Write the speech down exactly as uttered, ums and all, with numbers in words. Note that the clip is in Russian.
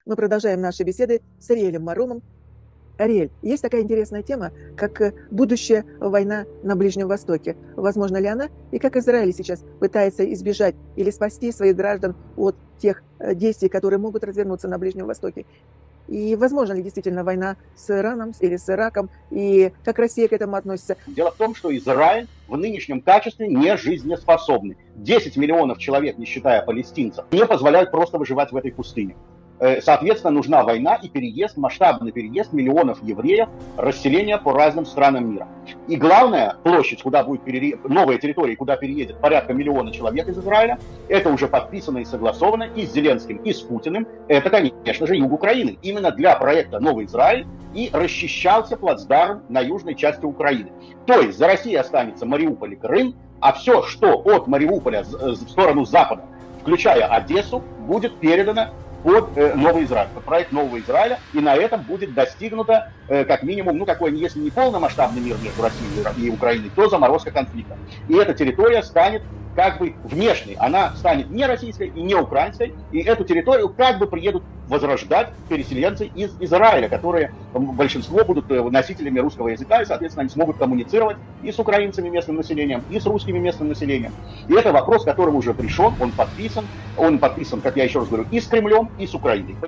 Мы продолжаем наши беседы с Ариэлем Марумом. Ариэль, есть такая интересная тема, как э, будущая война на Ближнем Востоке. Возможно ли она? И как Израиль сейчас пытается избежать или спасти своих граждан от тех э, действий, которые могут развернуться на Ближнем Востоке? И возможно ли действительно война с Ираном или с Ираком? И как Россия к этому относится? Дело в том, что Израиль в нынешнем качестве не жизнеспособный. десять миллионов человек, не считая палестинцев, не позволяют просто выживать в этой пустыне. Соответственно, нужна война и переезд, масштабный переезд миллионов евреев, расселение по разным странам мира. И главная площадь, куда будет пере... новая территория, куда переедет порядка миллиона человек из Израиля, это уже подписано и согласовано и с Зеленским, и с Путиным. Это, конечно же, юг Украины. Именно для проекта «Новый Израиль» и расчищался плацдарм на южной части Украины. То есть за Россией останется Мариуполь и Крым, а все, что от Мариуполя в сторону запада, включая Одессу, будет передано под э, Новый Израиль, под проект Нового Израиля, и на этом будет достигнуто, э, как минимум, ну, какой, если не полномасштабный мир между Россией и Украиной, то заморозка конфликта. И эта территория станет как бы внешней, она станет не российской и не украинской, и эту территорию как бы приедут возрождать переселенцы из Израиля, которые большинство будут носителями русского языка, и, соответственно, они смогут коммуницировать и с украинцами, местным населением, и с русскими местным населением. И это вопрос, который уже решен, он подписан, он подписан, как я еще раз говорю, и с Кремлем, и с Украиной.